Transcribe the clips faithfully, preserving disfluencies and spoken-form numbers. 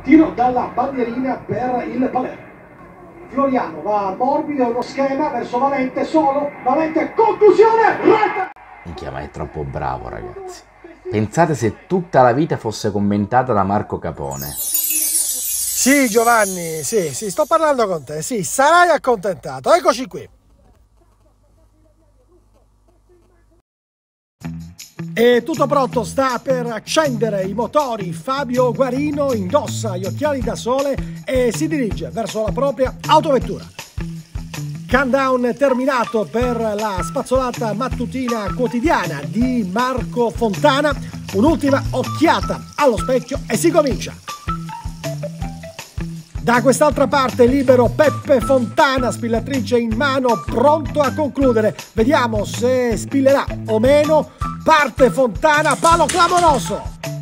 Tiro dalla bandierina per il Palermo. Floriano va morbido, uno schema verso Valente, solo Valente, conclusione, rete! Minchia, ma è troppo bravo, ragazzi. Pensate se tutta la vita fosse commentata da Marco Capone. Sì, Giovanni, sì, sì, sto parlando con te, sì, sarai accontentato, eccoci qui. È tutto pronto, sta per accendere i motori. Fabio Guarino indossa gli occhiali da sole e si dirige verso la propria autovettura. Countdown terminato per la spazzolata mattutina quotidiana di Marco Fontana. Un'ultima occhiata allo specchio e si comincia. Da quest'altra parte libero Peppe Fontana, spillatrice in mano, pronto a concludere. Vediamo se spillerà o meno. Parte Fontana, palo clamoroso.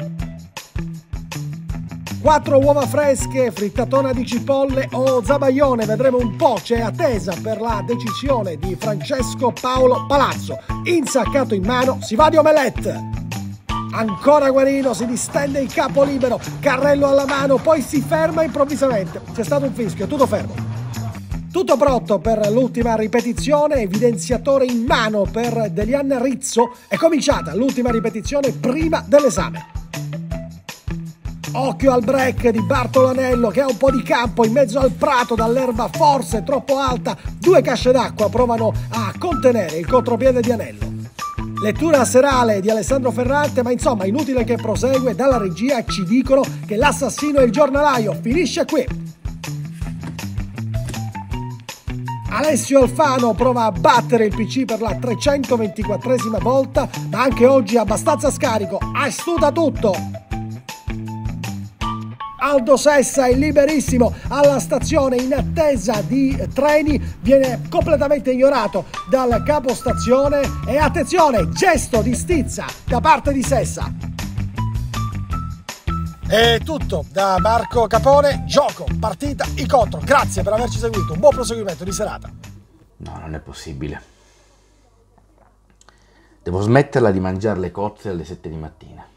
Quattro uova fresche, frittatona di cipolle o zabaione, vedremo un po', c'è attesa per la decisione di Francesco Paolo Palazzo. Insaccato in mano, si va di omelette. Ancora Guarino, si distende il capo libero, carrello alla mano, poi si ferma improvvisamente. C'è stato un fischio, tutto fermo. Tutto pronto per l'ultima ripetizione, evidenziatore in mano per Delian Rizzo. È cominciata l'ultima ripetizione prima dell'esame. Occhio al break di Bartolanello che ha un po' di campo in mezzo al prato, dall'erba forse troppo alta. Due casce d'acqua provano a contenere il contropiede di Anello. Lettura serale di Alessandro Ferrante, ma insomma inutile che prosegue, dalla regia ci dicono che l'assassino è il giornalaio, finisce qui. Alessio Alfano prova a battere il P C per la trecentoventiquattresima volta, ma anche oggi è abbastanza scarico, astuta tutto. Aldo Sessa è liberissimo alla stazione in attesa di treni, viene completamente ignorato dal capostazione e attenzione, gesto di stizza da parte di Sessa. È tutto da Marco Capone, gioco, partita, incontro. Grazie per averci seguito, un buon proseguimento di serata. No, non è possibile. Devo smetterla di mangiare le cozze alle sette di mattina.